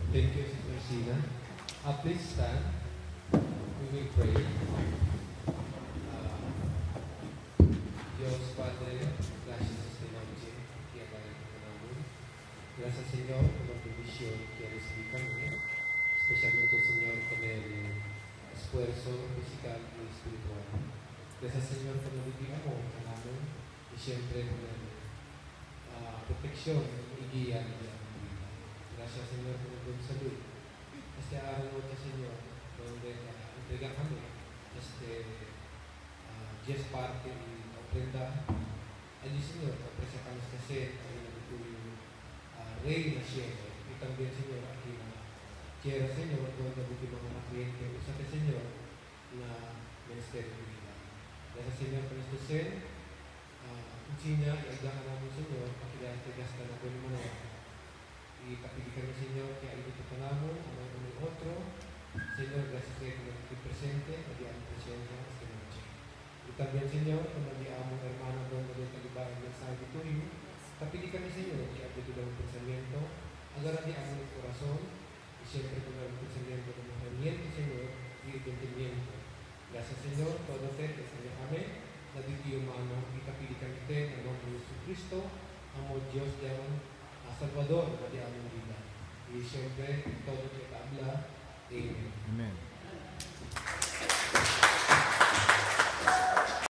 Thank you, Sister Sina. Please stand. We will pray. Dios Padre, gracias esta noche que agarramos. Gracias, Señor, por la bendición que recibimos, especialmente, Señor, con el esfuerzo físico y espiritual. Gracias, Señor, por la bendición y siempre con la protección y guía de la vida. Gracias, Señor, por la buena salud. Araw noche, Señor, donde entregamos 10 parte y ofrenda. Allí, Señor, ofrecemos esta sed al Rey del cielo. Y también, Señor, aquí quiera, Señor, donde último mga cliente, usate, Señor, na ministerio de vida. Gracias, Señor, por este sed. Uncinya, iagdahan namin, Señor, pakilante gasta na po naman y capítulo, Señor, que hay que tengamos uno con el otro. Señor, gracias que estoy presente, mediante presencia esta noche. Y también, Señor, como enviamos hermanos donde le talibán el mensaje de tu hijo, capítulo, Señor, que hay que tener un pensamiento, agarramos el corazón y siempre con el pensamiento de mejoramiento, Señor, y entendimiento. Gracias, Señor, todo usted que se le amén, la Dios humano y capítulo en el nombre de Jesucristo, amo Dios de amor. Salvador de aming vida. Y siempre todo que habla. Amen. Amen.